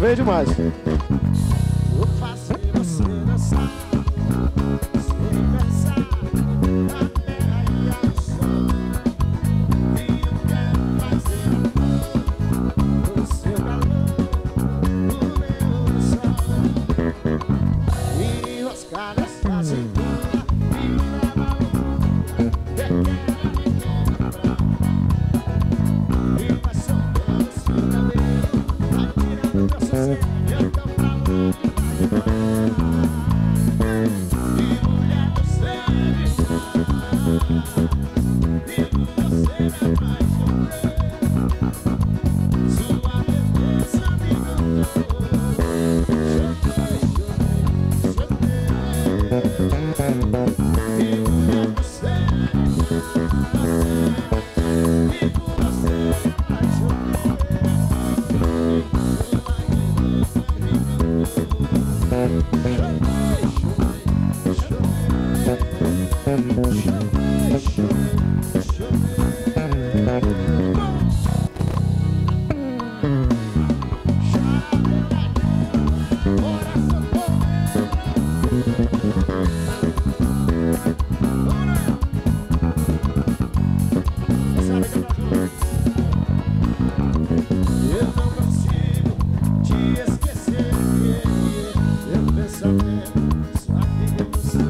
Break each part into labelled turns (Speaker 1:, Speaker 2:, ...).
Speaker 1: veio demais.
Speaker 2: Vou fazer você dançar sem pensar na terra e ao sol. E eu quero fazer amor no seu calor, no meu sol. E enroscar nessa cintura e levar e vai soltando seu cabelo, vai tirando meu sossego, eu tô falando. E mulher, você me faz, e você me faz sofrer. Sua beleza me encantou. E mulher, você me faz, e você me faz sofrer. Eu não consigo te esquecer. Eu penso até só fica você.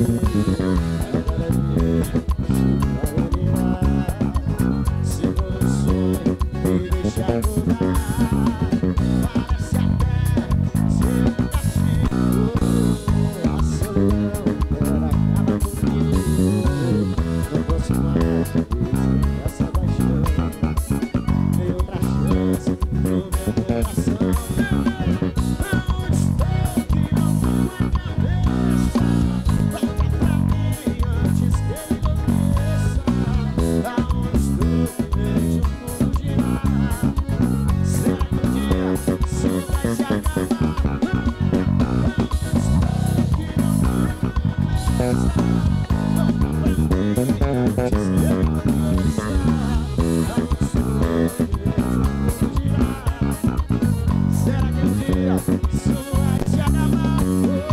Speaker 2: Se for um sonho, me deixa voar. Parece até ser um castigo. A solidão ela acaba comigo. Não posso mais viver essa paixão. Tem outra chance no meu coração. Aonde estou que não tá na cabeça? Volta pra mim antes que ele enlouqueça. Aonde estou que vejo um mundo girar? Será que um dia isso vai se acabar? Aonde estou que não tá na cabeça? Volta pra mim antes que ele enlouqueça. Aonde estou que vejo um mundo girar? Será que um dia isso vai se acabar?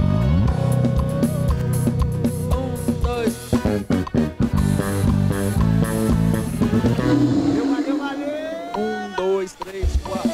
Speaker 3: Dois.
Speaker 2: Valeu!
Speaker 3: 2, 3, 4.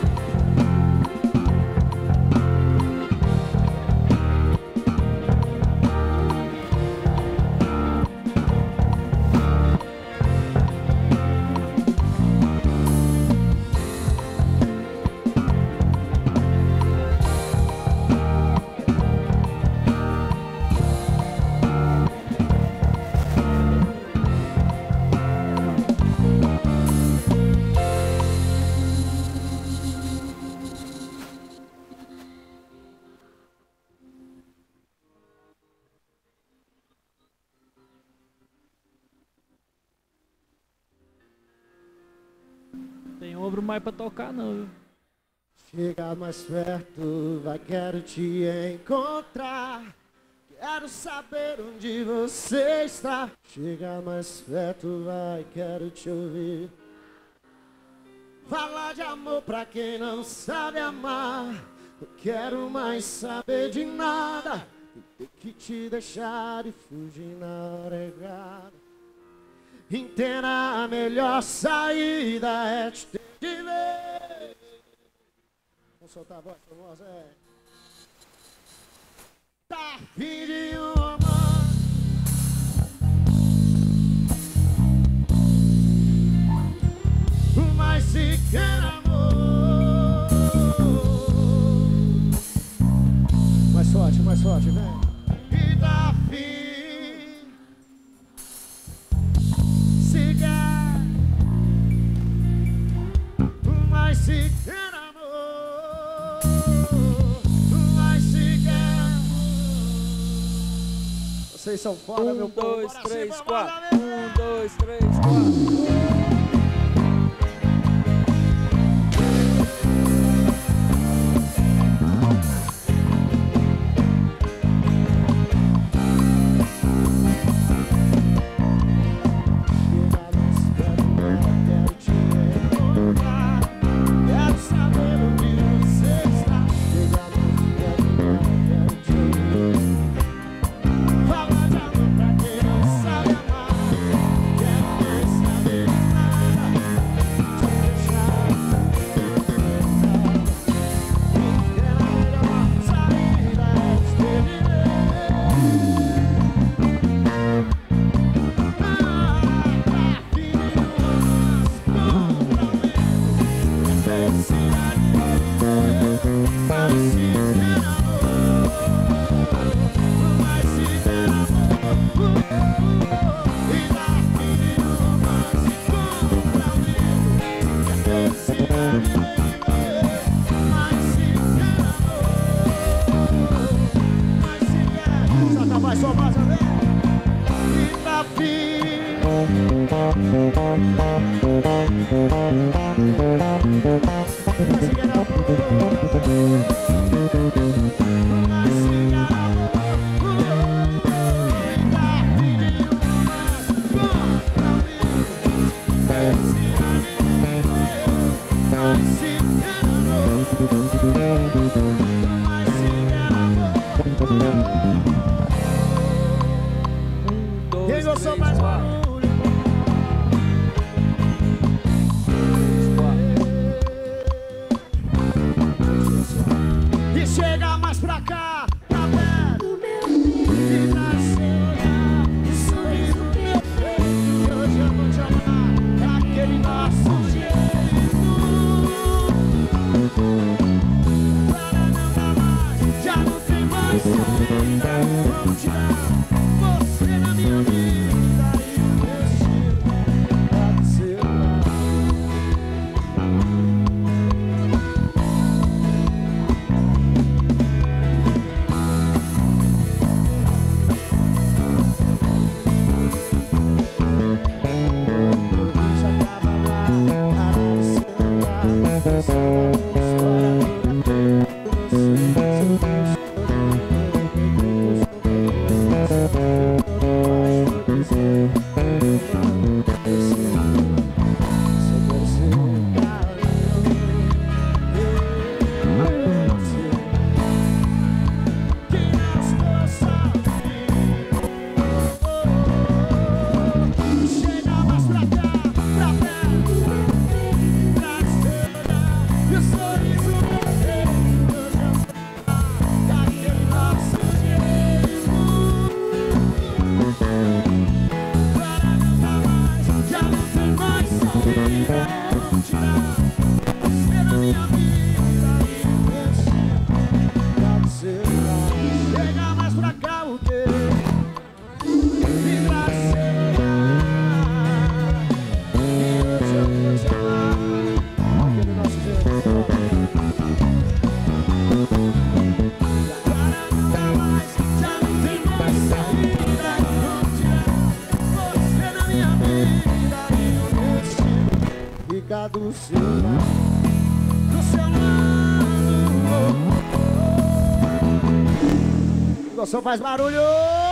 Speaker 4: Tem ombro mais pra tocar não, viu?
Speaker 2: Chega mais perto, vai, quero te encontrar. Quero saber onde você está. Chega mais perto, vai, quero te ouvir. Falar de amor pra quem não sabe amar. Não quero mais saber de nada. Ter que te deixar e fugir na hora errada. Entenda, a melhor saída é te ter de ver. Vamos soltar a voz, Formosa, é. Tá fim de um amor. Mas se quer amor. Mais forte, vem. E tá fim. Se quer. Mas se quer amor. Mas se quer amor. Vocês são foda, meu povo.
Speaker 3: 2, 3, 4.
Speaker 2: Bora,
Speaker 3: 1, 2, 3, 4.
Speaker 2: Quero saber onde você mas se der amor. Quem gostou mais barulho? E chega mais pra cá, pra perto. E nasceu e sorriso no meu peito. Hoje eu vou te amar, aquele nosso jeito. Para não dar mais, já não tem mais saída. Vou tirar você na minha vida e o destino pode ser lá. Chega mais pra cá o quê? Me graceia. E hoje eu vou te amar, aquele nosso jeito. Para nunca mais, já não tem mais saída. Vou tirar você na minha vida e o destino fica do seu lado. Do seu lado. Gostou? Faz barulho!